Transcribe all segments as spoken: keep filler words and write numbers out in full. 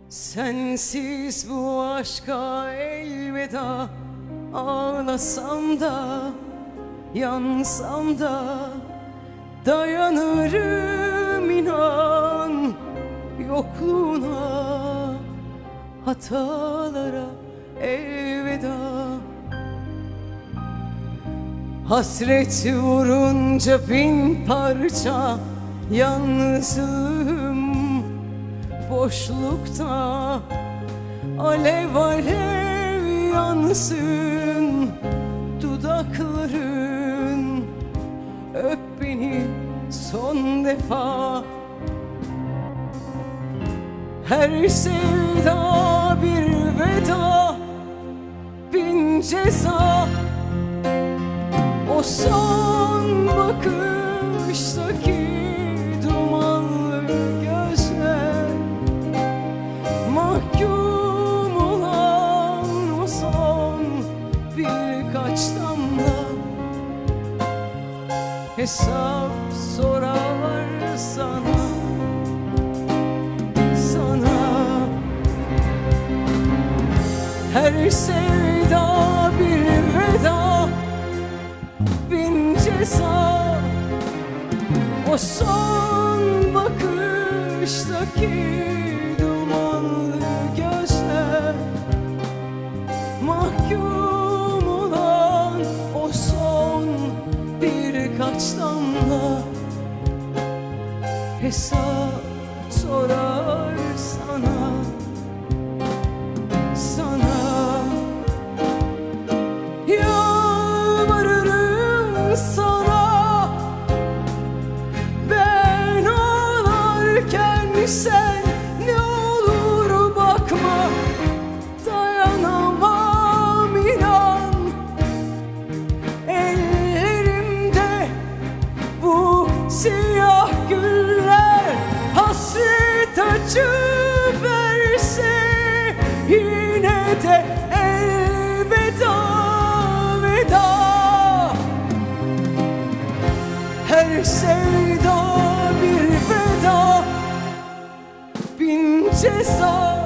Sensiz bu aşka elveda. Ağlasam da, yansam da dayanırım inan. Yokluğuna, hatalara elveda. Hasret vurunca bin parça, yalnızım boşlukta. Alev alev yansın dudakların, öp beni son defa. Her sevda bir veda, bin ceza. O son bakıştaki dumanlı gözler, mahkum olan o son birkaç damla. Hesap sorar sana, sana. Her sevda bir veda, bin ceza. O son bakıştaki dumanlı gözler, mahkum olan o son birkaç damla. Hesap sorar sana, sana. Yalvarırım sana, ben ağlarken sen ne olur bakma. Dayanamam inan, ellerimde bu siyah güller. Hasret acı verse yine de elveda, veda. Her sevda bir veda, bin ceza.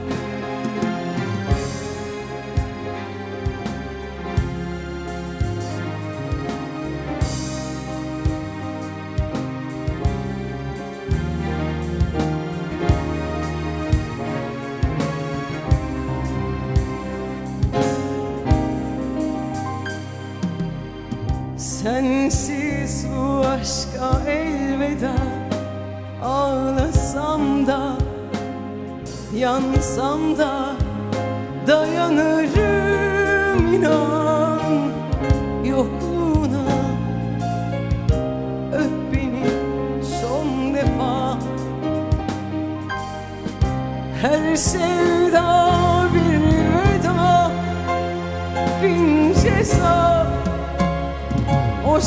Sensiz bu aşka elveda. Ağlasam da, yansam da dayanırım inan. Yokluğuna, öp beni son defa. Her sevda bir veda, bin ceza.